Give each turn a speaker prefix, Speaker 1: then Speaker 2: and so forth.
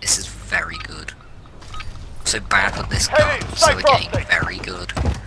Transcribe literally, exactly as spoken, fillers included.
Speaker 1: This is very good. So bad at this gun, so again, very good.